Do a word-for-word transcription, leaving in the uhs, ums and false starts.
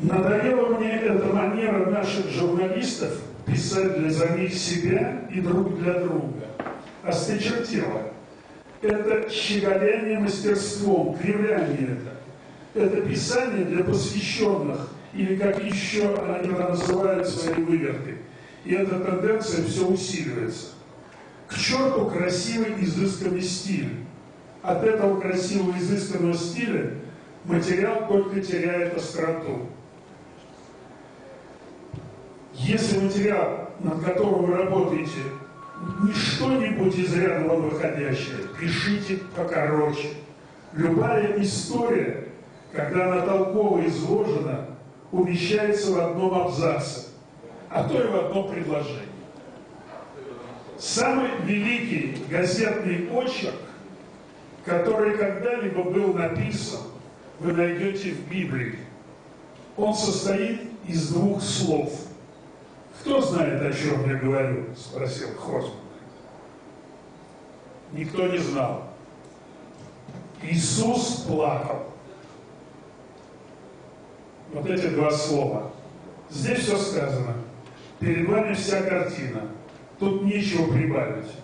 Надоела мне эта манера наших журналистов писать для самих себя и друг для друга. Осточертело. Это щеголяние мастерством, кривляние это. Это писание для посвященных, или как еще они называют свои выверты. И эта тенденция все усиливается. К черту красивый изысканный стиль. От этого красивого изысканного стиля материал только теряет остроту. Если материал, над которым вы работаете, не что-нибудь из ряда вон выходящее, пишите покороче. Любая история, когда она толково изложена, умещается в одном абзаце, а то и в одном предложении. Самый великий газетный очерк, который когда-либо был написан, вы найдете в Библии. Он состоит из двух слов. «Кто знает, о чем я говорю?» – спросил Хосман. Никто не знал. Иисус плакал. Вот эти два слова. Здесь все сказано. Перед вами вся картина. Тут нечего прибавить.